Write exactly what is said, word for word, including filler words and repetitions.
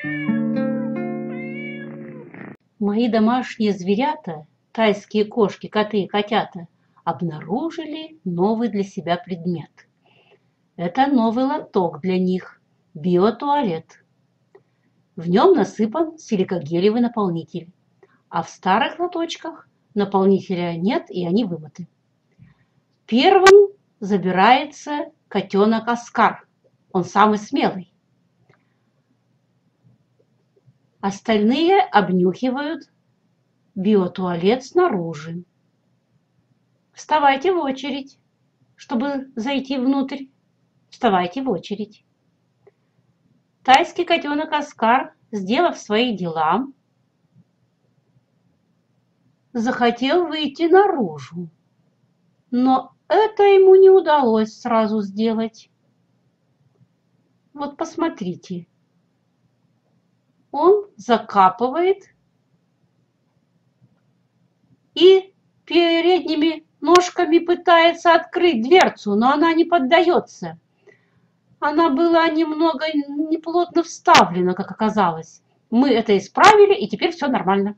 Мои домашние зверята, тайские кошки, коты и котята, обнаружили новый для себя предмет. Это новый лоток для них – биотуалет. В нем насыпан силикогелевый наполнитель, а в старых лоточках наполнителя нет и они вымыты. Первым забирается котенок Оскар, он самый смелый. Остальные обнюхивают биотуалет снаружи. Вставайте в очередь, чтобы зайти внутрь. Вставайте в очередь. Тайский котенок Оскар, сделав свои дела, захотел выйти наружу, но это ему не удалось сразу сделать. Вот посмотрите. Он закапывает и передними ножками пытается открыть дверцу, но она не поддается. Она была немного неплотно вставлена, как оказалось. Мы это исправили, и теперь все нормально.